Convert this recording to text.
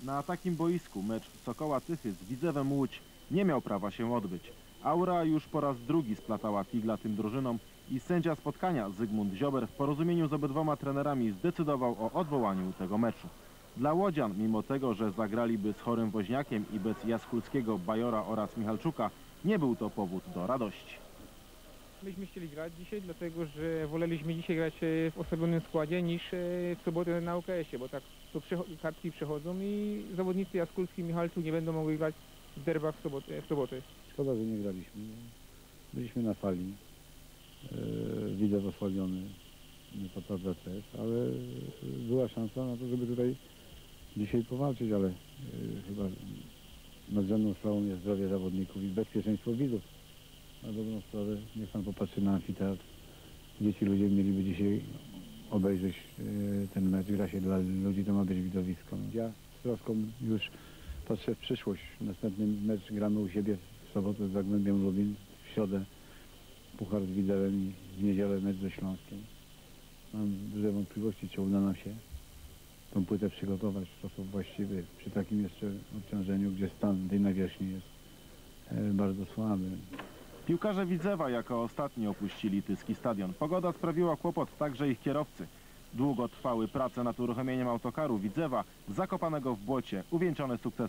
Na takim boisku mecz Sokoła Tychy z Widzewem Łódź nie miał prawa się odbyć. Aura już po raz drugi splatała figla tym drużynom i sędzia spotkania Zygmunt Ziober w porozumieniu z obydwoma trenerami zdecydował o odwołaniu tego meczu. Dla łodzian, mimo tego, że zagraliby z Chorym Woźniakiem i bez Jaskulskiego, Bajora oraz Michalczuka, nie był to powód do radości. Myśmy chcieli grać dzisiaj, dlatego że woleliśmy dzisiaj grać w osobionym składzie niż w sobotę na UKS-ie, bo tak to kartki przechodzą i zawodnicy Jaskulski i Michalczuk nie będą mogli grać w derbach w sobotę. Szkoda, że nie graliśmy. Byliśmy na fali. Widzew osłabiony, to prawda też, ale była szansa na to, żeby tutaj dzisiaj powalczyć, ale chyba nadrzędną sprawą jest zdrowie zawodników i bezpieczeństwo widzów. Na dobrą sprawę, niech pan popatrzy na amfiteatr, gdzie ci ludzie mieliby dzisiaj obejrzeć ten mecz. Gra się dla ludzi, to ma być widowisko. Ja z troską już patrzę w przyszłość. Następny mecz gramy u siebie w sobotę z Zagłębiem Lubin, w środę puchar z Widzewem i w niedzielę mecz ze Śląskiem. Mam duże wątpliwości, czy uda nam się tą płytę przygotować w sposób właściwy przy takim jeszcze obciążeniu, gdzie stan tej nawierzchni jest bardzo słaby. Piłkarze Widzewa jako ostatni opuścili tyski stadion. Pogoda sprawiła kłopot także ich kierowcy. Długo trwały prace nad uruchomieniem autokaru Widzewa, zakopanego w błocie, uwieńczone sukcesem.